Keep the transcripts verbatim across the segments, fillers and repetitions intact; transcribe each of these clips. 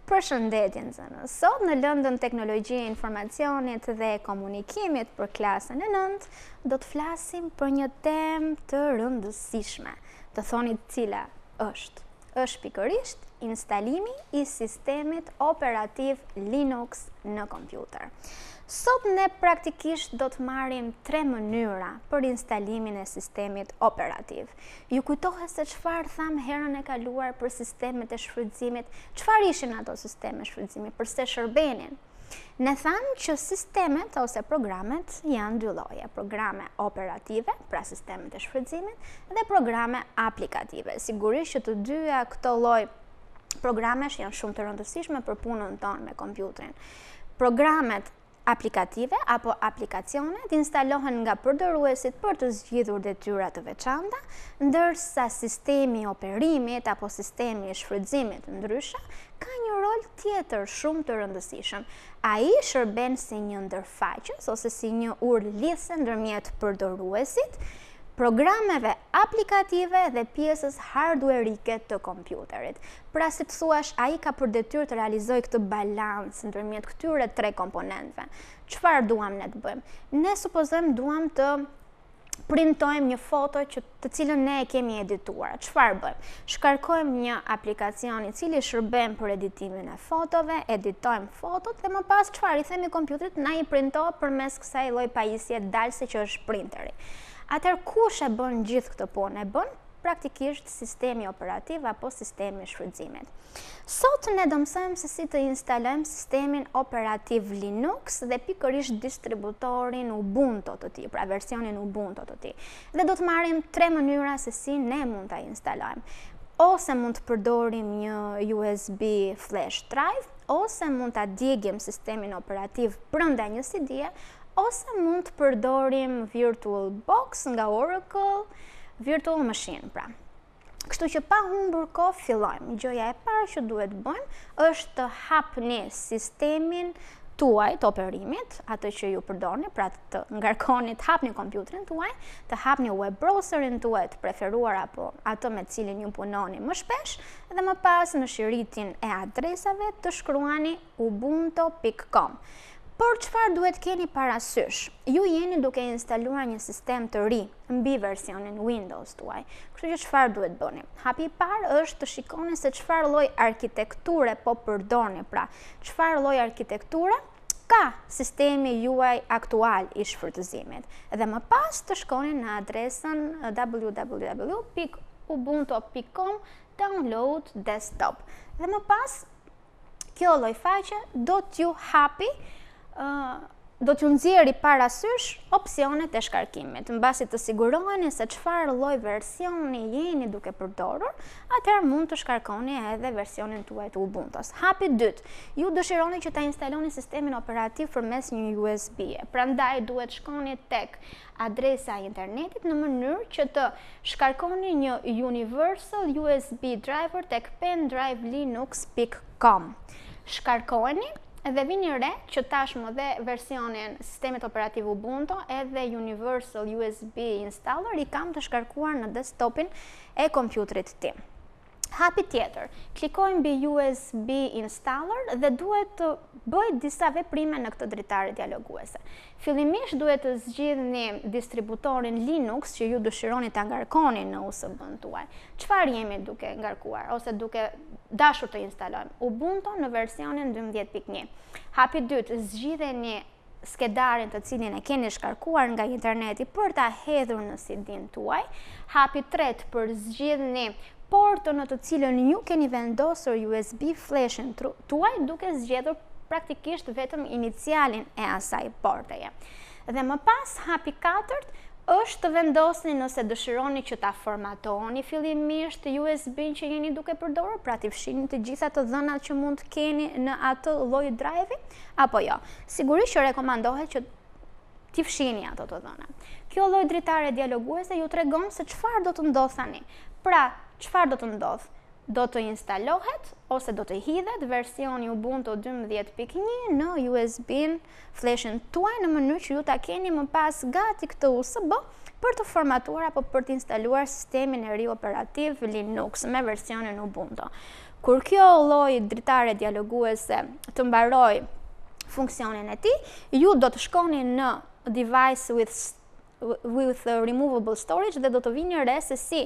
Përshëndetje nxënës. Sot në lëndën teknologjie e informacionit dhe komunikimit për klasën e nëntë, do të flasim për një temë të rëndësishme, të thoni cila është. Është pikërisht instalimi i sistemit operativ Linux në kompjuter. Sot ne praktikisht do të marrim tre mënyra për instalimin e sistemit operativ. Ju kujtohet se çfarë tham herën e kaluar për sistemet e shfrytëzimit? Çfarë ishin ato sisteme shfrytëzimi? Përse shërbenin? Ne thamë që sistemet ose programet janë dy lloje, programe operative, pra sistemet e shfrytëzimit, dhe programe aplikative. Sigurisht që të dyja këto lloj programesh janë shumë të rëndësishme për punën tonë me kompjuterin. Programet aplikative apo aplikacionet instalohen nga përdoruesit për të zgjidhur detyra të veçanta, ndërsa sistemi i operimit apo sistemi i shfrytëzimit ndryshe ka një rol tjetër shumë të rëndësishëm. Ai shërben si një ndërfaqës ose si një urë lidhse ndërmjet përdoruesit, programeve aplikative dhe pjesës hardwareike të kompjuterit. Pra, si të thuash, ai ka për detyrë të realizojë këtë balancë ndërmjet këtyre tre komponentëve. Çfarë duam ne të bëjmë? Ne supozojmë duam të printojmë një foto që të cilën ne e kemi edituar. Çfarë bëjmë? Shkarkojmë një aplikacion i cili shërben për editimin e fotove, editojmë fotot dhe më pas çfarë i themi kompjuterit na i printo përmes kësaj lloj pajisje dalse që është printeri. Atëherë kush e bën gjithë këtë punë? E bën praktikisht sistemi operativ apo sistemi i shfrytëzimit. Sot ne do mësojmë se si të instalojmë sistemin operativ Linux dhe pikërisht distributorin Ubuntu të tij, pra versionin Ubuntu të tij. Dhe do të marrim tre mënyra se si ne mund ta instalojmë. Ose mund të përdorim një U S B flash drive, ose mund ta djegim sistemin operativ brenda një C D-je, ose mund të përdorim VirtualBox nga Oracle, Virtual Machine, pra. Kështu që pa humbur kohë fillojmë. Gjëja e parë që duhet bëjmë është të hapni sistemin tuaj të operimit, atë që ju përdorni, pra të ngarkoni, të hapni kompjuterin tuaj, të hapni web browserin tuaj të preferuar apo atë me cilin ju punoni më shpesh, dhe më pas në shiritin e adresave të shkruani ubuntu pikë com. Por çfarë duhet keni parasysh? Ju jeni duke instaluar një sistem të ri mbi versionin Windows tuaj. Kështu që çfarë duhet bëni? Hapi i parë është të shikoni se çfarë lloj arkitekture po përdorni, pra çfarë lloj arkitekture ka sistemi juaj aktual i shfrytëzimit. Dhe më pas të shkoni në adresën w w w pikë ubuntu pikë com download desktop. Dhe më pas kjo lloj faqe do t'ju hapi Uh, do t'ju nxjerrë parasysh opsionet e shkarkimit. Mbasi të siguroheni se çfarë lloj versioni jeni duke përdorur, atëherë mund të shkarkoni edhe versionin tuaj të Ubuntus. Hapi i dytë, ju dëshironi që ta instaloni sistemin operativ përmes një U S B-je. Prandaj duhet shkoni tek adresa e internetit në mënyrë që të shkarkoni një Universal U S B driver tek pendrivelinux pikë com. Shkarkojeni edhe vini re që tashmë dhe versionin sistemit operativ Ubuntu edhe Universal U S B installer i kam të shkarkuar në desktopin e kompjuterit tim. Hapi tjetër, klikojmë mbi U S B installer dhe duhet të bëj disa veprime në këtë dritare dialoguese. Fillimisht duhet të zgjidhni distributorin Linux që ju dëshironi ta ngarkoni në U S B-n tuaj. Çfarë jemi duke ngarkuar ose duke dashur të instalojmë? Ubuntu në versionin dymbëdhjetë pikë një. Hapi dytë, zgjidheni skedarin të cilin e keni shkarkuar nga interneti për ta hedhur në C D-n tuaj. Hapi tretë, përzgjidhni portën në të cilën ju keni vendosur U S B flashin tuaj duke zgjedhur praktikisht vetëm inicialin e asaj porteje. Dhe më pas, hapi katërt është të vendosni nëse dëshironi që ta formatoni fillimisht U S B-n që jeni duke përdorur, pra t'i fshini të gjitha të dhënat që mund të keni në atë lloj drive-i, apo jo. Sigurisht që rekomandohet që t'i fshini ato të dhënat. Kjo lloj dritare dialoguese ju tregon se çfarë do të ndodh tani. Pra, çfarë do të ndodh? Do të instalohet ose do të hidhet versioni Ubuntu dymbëdhjetë pikë një në U S B-n flashin tuaj në mënyrë që ju ta keni më pas gati këtë U S B për të formatuar apo për të instaluar sistemin e ri operativ Linux me versionin Ubuntu. Kur kjo lloj dritare dialoguese të mbaroj funksionin e tij, ju do të shkoni në device with with removable storage dhe do të vini re se si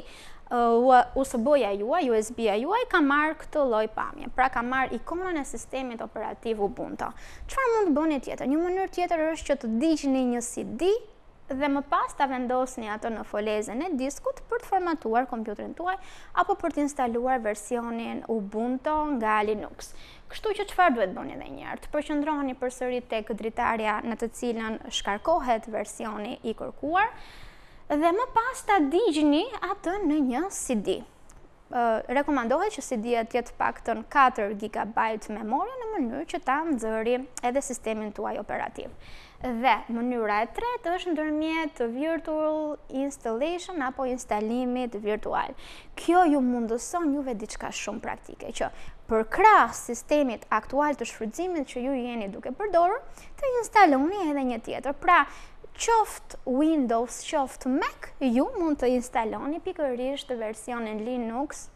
U S B-ja juaj, U S B-ja juaj ka marrë këtë lloj pamje. Pra ka marrë ikonën e sistemit operativ Ubuntu. Çfarë mund të bëni tjetër? Një mënyrë tjetër është që të ndiqni një C D dhe më pas ta vendosni atë në folezën e diskut për të formatuar kompjuterin tuaj apo për të instaluar versionin Ubuntu nga Linux. Kështu që çfarë duhet bëni edhe një herë? Të përqendroheni përsëri tek dritarja në të cilën shkarkohet versioni i kërkuar dhe më pas ta ndiqni atë në një C D. Uh, rekomandohet që C D-ja të jetë paktën katër gigabajt memorie në mënyrë që ta nxjerrë edhe sistemin tuaj operativ. Dhe mënyra e tretë është ndërmjet virtual installation apo instalimit virtual. Kjo ju mundëson juve diçka shumë praktike, që përkrah sistemit aktual të shfrytëzimit që ju jeni duke përdorur, të instaloni edhe një tjetër. Pra, qoftë Windows, qoftë Mac, ju mund të instaloni pikërisht versionin Linux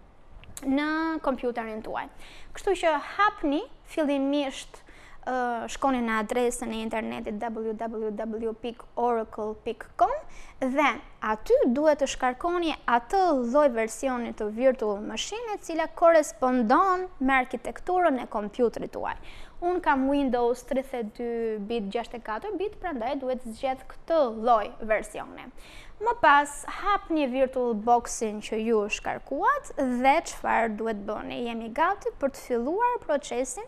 në kompjuterin tuaj. Kështu që hapni fillimisht Uh, shkoni në adresën e internetit w w w pikë oracle pikë com dhe aty duhet të shkarkoni atë lloj versioni të virtual machine e cila korespondon me arkitekturën e kompjuterit tuaj. Unë kam Windows tridhjetë e dy bit, gjashtëdhjetë e katër bit, prandaj duhet zgjedh këtë lloj versione. Më pas hapni VirtualBox-in që ju shkarkuat dhe çfarë duhet bëni? Jemi gati për të filluar procesin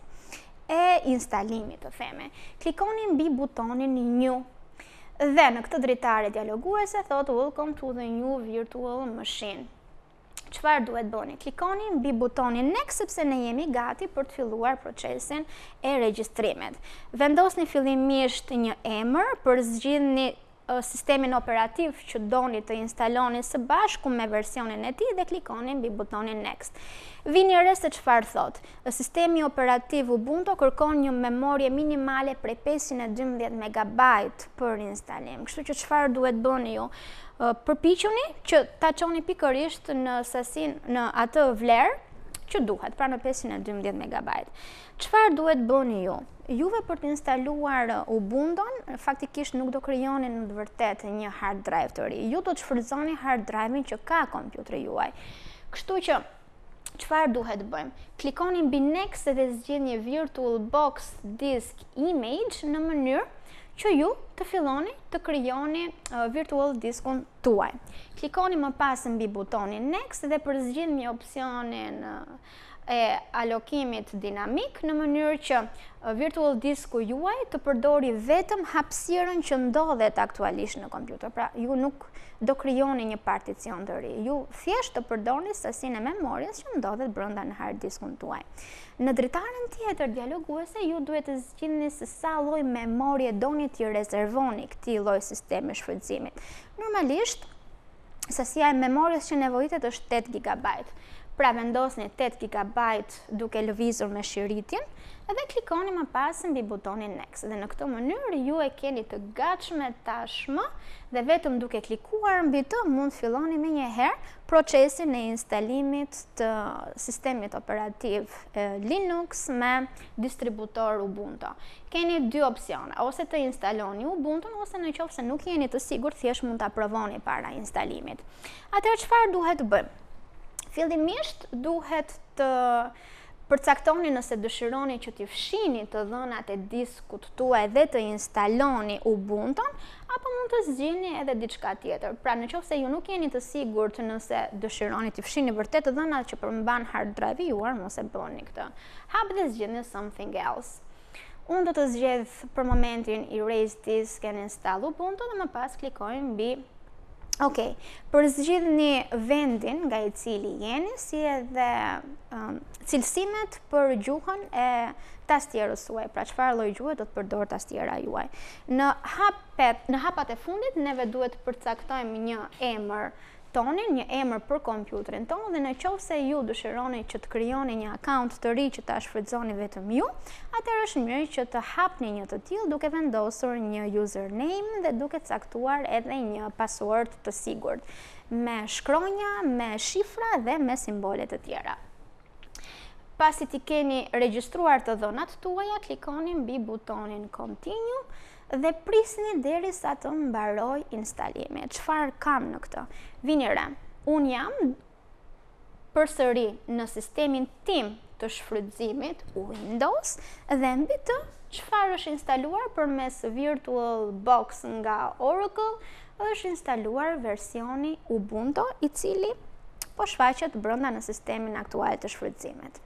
e instalimit të theme. Klikoni mbi butonin New dhe në këtë dritare dialoguese thotë Welcome to the new virtual machine. Çfarë duhet bëni? Klikoni mbi butonin Next sepse ne jemi gati për të filluar procesin e regjistrimit. Vendosni fillimisht një emër, përzgjidhni sistemin operativ që doni të instaloni së bashku me versionin e tij dhe klikoni mbi butonin Next. Vini re se çfarë thot. Sistemi operativ Ubuntu kërkon një memorie minimale prej pesëqind e dymbëdhjetë megabajt për instalim. Kështu që çfarë duhet bëni ju? Përpiquni që ta çoni pikërisht në sasinë, në atë vlerë që duhet, pra në pesëqind e dymbëdhjetë megabajt. Çfarë duhet bëni ju? Juve për të instaluar Ubuntu-n, faktikisht nuk do krijoni në të vërtetë një hard drive të ri. Ju do të shfrytëzoni hard drive-in që ka kompjuteri juaj. Kështu që çfarë duhet bëjmë? Klikoni mbi Next dhe zgjidhni VirtualBox Disk Image në mënyrë që ju të filloni të krijoni uh, virtual diskun tuaj. Klikoni më pas mbi butonin Next dhe përzgjidhni opsionin uh, e alokimit dinamik në mënyrë që virtual disku juaj të përdori vetëm hapësirën që ndodhet aktualisht në kompjuter. Pra, ju nuk do krijoni një particion të ri. Ju thjesht të përdorni sasinë e memorjes që ndodhet brenda në hard diskun tuaj. Në dritaren tjetër dialoguese, ju duhet të zgjidhni se sa lloj memorie doni t'i rezervoni këtij lloj sistemi shfrytëzimit. Normalisht, sasia e memorjes që nevojitet është tetë gigabajt. Pra vendosni tetë gigabajt duke lëvizur me shiritjen dhe klikoni më pas mbi butonin Next. Dhe në këtë mënyrë ju e keni të gatshme tashmë dhe vetëm duke klikuar mbi të mund filloni me njëherë procesin e instalimit të sistemit operativ Linux me distributor Ubuntu. Keni dy opsione, ose të instaloni Ubuntu ose në qoftë se nuk jeni të sigurt, thjesht mund ta provoni para instalimit. Atëherë çfarë duhet të bëjmë? Fillimisht duhet të përcaktoni nëse dëshironi që t'i fshini të dhënat e diskut tuaj dhe të instaloni Ubuntu-n, apo mund të zgjidhni edhe diçka tjetër. Pra, nëse ju nuk jeni të sigurt nëse dëshironi t'i fshini vërtet të dhënat që përmban hard drive-i juaj, mos e bëni këtë. Hapni dhe zgjidhni something else. Unë do të zgjedh për momentin erase disk and install Ubuntu dhe më pas klikoj mbi Ok, përzgjidhni vendin nga i cili jeni, si edhe um, cilësimet për gjuhën e tastierës suaj, pra çfarë lloj gjuhe do të përdor tastiera juaj. Në hapet, në hapat e fundit neve duhet të përcaktojmë një emër tonin, një emër për kompjuterin tonë, dhe në qovë se ju dëshironi që të krijoni një akaunt të ri që ta shfrytëzoni vetëm ju, atëherë është mirë që të hapni një të tillë duke vendosur një username dhe duke caktuar edhe një password të sigurt, me shkronja, me shifra dhe me simbole të tjera. Pasi ti keni regjistruar të dhënat tuaja, klikoni mbi butonin Continue dhe prisni deri sa të mbaroj instalimi. Çfarë kam në këtë? Vini re, unë jam përsëri në sistemin tim të shfrytëzimit Windows dhe mbi të çfarë është instaluar përmes VirtualBox nga Oracle, është instaluar versioni Ubuntu, i cili po shfaqet brenda në sistemin aktual të shfrytëzimit.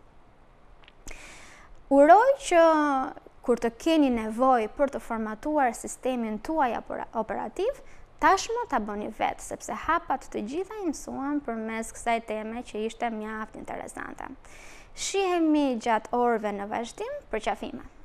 Uroj që kur të keni nevojë për të formatuar sistemin tuaj operativ, tashmë ta bëni vetë, sepse hapat të gjitha i mësuan përmes kësaj teme që ishte mjaft interesante. Shihemi gjatë orëve në vazhdim, përqafime.